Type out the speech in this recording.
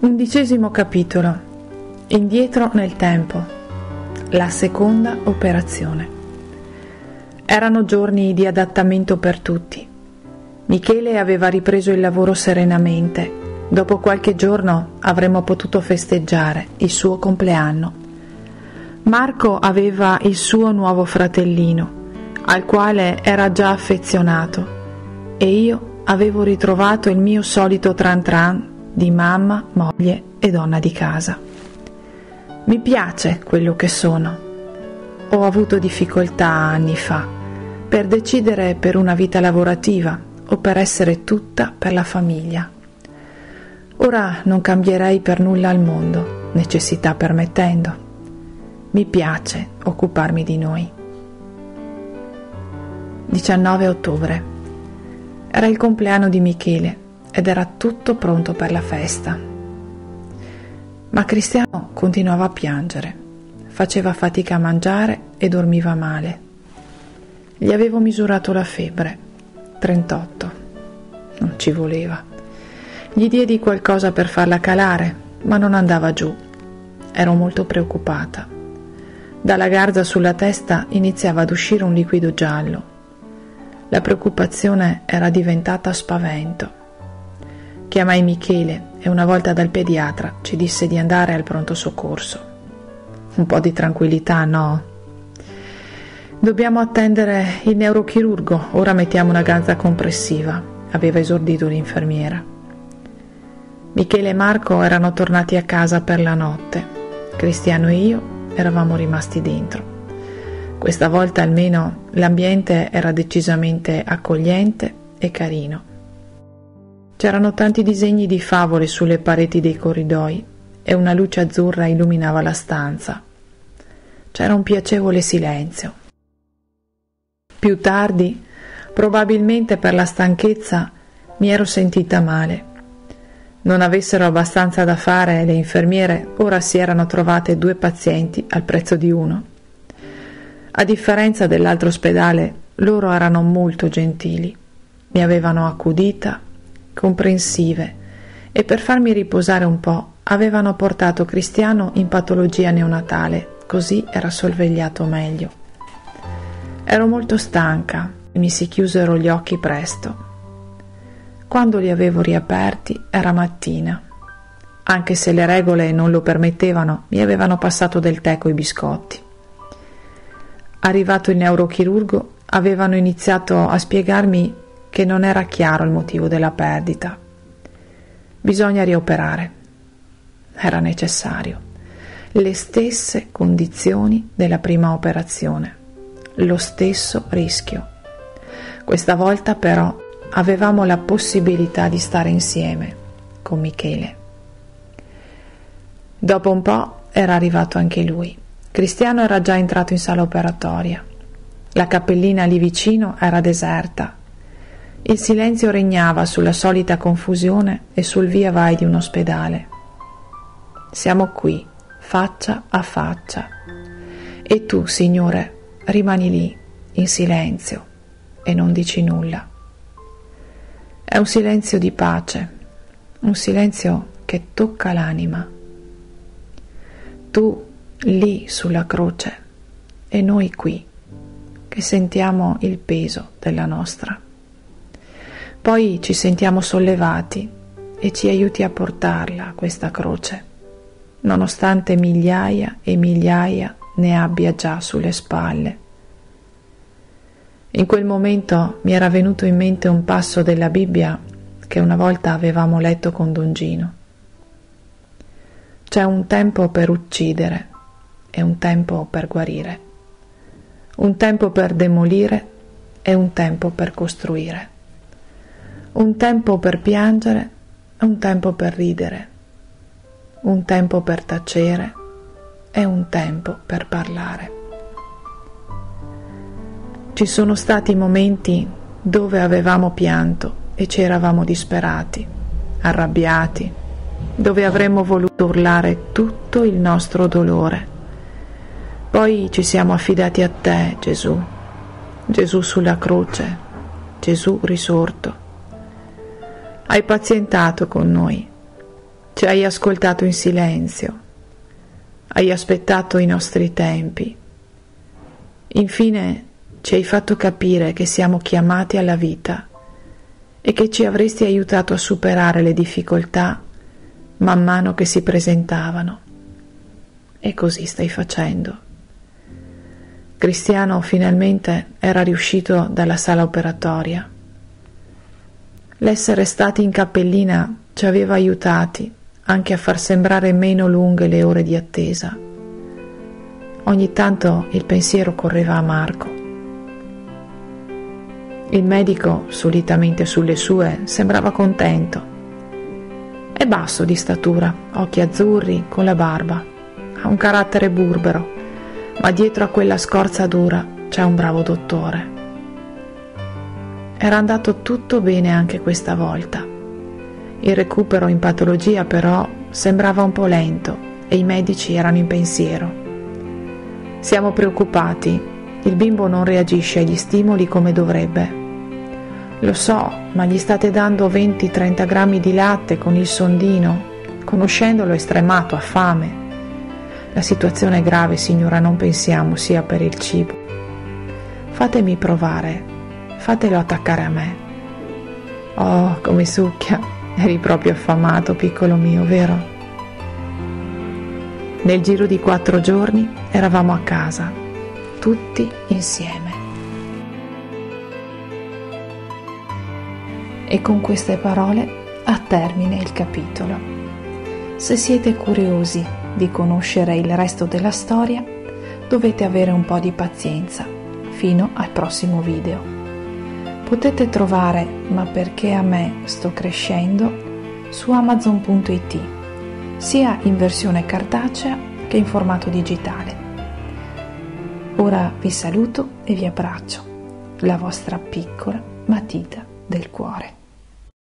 11° capitolo. Indietro nel tempo. La seconda operazione. Erano giorni di adattamento per tutti. Michele aveva ripreso il lavoro serenamente. Dopo qualche giorno avremmo potuto festeggiare il suo compleanno. Marco aveva il suo nuovo fratellino, al quale era già affezionato, e io avevo ritrovato il mio solito tran tran di mamma, moglie e donna di casa. Mi piace quello che sono. Ho avuto difficoltà anni fa per decidere per una vita lavorativa o per essere tutta per la famiglia. Ora non cambierei per nulla al mondo, necessità permettendo. Mi piace occuparmi di noi. 19 ottobre. Era il compleanno di Michele ed era tutto pronto per la festa. Ma Cristiano continuava a piangere, faceva fatica a mangiare e dormiva male. Gli avevo misurato la febbre, 38. Non ci voleva. Gli diedi qualcosa per farla calare, ma non andava giù. Ero molto preoccupata. Dalla garza sulla testa iniziava ad uscire un liquido giallo. La preoccupazione era diventata spavento. Chiamai Michele e una volta dal pediatra ci disse di andare al pronto soccorso. Un po' di tranquillità, no? Dobbiamo attendere il neurochirurgo, ora mettiamo una garza compressiva, aveva esordito l'infermiera. Michele e Marco erano tornati a casa per la notte. Cristiano e io eravamo rimasti dentro. Questa volta almeno l'ambiente era decisamente accogliente e carino. C'erano tanti disegni di favole sulle pareti dei corridoi e una luce azzurra illuminava la stanza. C'era un piacevole silenzio. Più tardi, probabilmente per la stanchezza, mi ero sentita male. Non avessero abbastanza da fare le infermiere, ora si erano trovate 2 pazienti al prezzo di uno. A differenza dell'altro ospedale, loro erano molto gentili. Mi avevano accudita, comprensive, e per farmi riposare un po' avevano portato Cristiano in patologia neonatale, così era sorvegliato meglio. Ero molto stanca e mi si chiusero gli occhi presto. Quando li avevo riaperti era mattina. Anche se le regole non lo permettevano, mi avevano passato del tè coi biscotti. Arrivato il neurochirurgo, avevano iniziato a spiegarmi che non era chiaro il motivo della perdita. Bisogna rioperare. Era necessario. Le stesse condizioni della prima operazione. Lo stesso rischio. Questa volta però avevamo la possibilità di stare insieme con Michele. Dopo un po' era arrivato anche lui. Cristiano era già entrato in sala operatoria. La cappellina lì vicino era deserta. Il silenzio regnava sulla solita confusione e sul via vai di un ospedale. Siamo qui, faccia a faccia. E tu, Signore, rimani lì, in silenzio, e non dici nulla. È un silenzio di pace, un silenzio che tocca l'anima. Tu lì sulla croce e noi qui, che sentiamo il peso della nostra. Poi ci sentiamo sollevati e ci aiuti a portarla, questa croce, nonostante migliaia e migliaia ne abbia già sulle spalle. In quel momento mi era venuto in mente un passo della Bibbia che una volta avevamo letto con Don Gino. C'è un tempo per uccidere e un tempo per guarire, un tempo per demolire e un tempo per costruire. Un tempo per piangere e un tempo per ridere, un tempo per tacere e un tempo per parlare. Ci sono stati momenti dove avevamo pianto e ci eravamo disperati, arrabbiati, dove avremmo voluto urlare tutto il nostro dolore. Poi ci siamo affidati a te, Gesù, Gesù sulla croce, Gesù risorto. Hai pazientato con noi, Ci hai ascoltato in silenzio, hai aspettato i nostri tempi. Infine ci hai fatto capire che siamo chiamati alla vita e che ci avresti aiutato a superare le difficoltà man mano che si presentavano. E così stai facendo. Cristiano finalmente era riuscito dalla sala operatoria. L'essere stati in cappellina ci aveva aiutati anche a far sembrare meno lunghe le ore di attesa. Ogni tanto il pensiero correva a Marco. Il medico, solitamente sulle sue, sembrava contento. È basso di statura, occhi azzurri, con la barba. Ha un carattere burbero, ma dietro a quella scorza dura c'è un bravo dottore. Era andato tutto bene anche questa volta. Il recupero in patologia però sembrava un po' lento e i medici erano in pensiero. Siamo preoccupati, il bimbo non reagisce agli stimoli come dovrebbe. Lo so, ma gli state dando 20-30 grammi di latte con il sondino. Conoscendolo è stremato, ha fame. La situazione è grave, signora, non pensiamo sia per il cibo. Fatemi provare. Fatelo attaccare a me. Oh, come succhia, eri proprio affamato, piccolo mio, vero? Nel giro di 4 giorni eravamo a casa, tutti insieme. E con queste parole ha termine il capitolo. Se siete curiosi di conoscere il resto della storia, dovete avere un po' di pazienza fino al prossimo video. Potete trovare Ma perché a me sto crescendo su Amazon.it, sia in versione cartacea che in formato digitale. Ora vi saluto e vi abbraccio, la vostra piccola matita del cuore.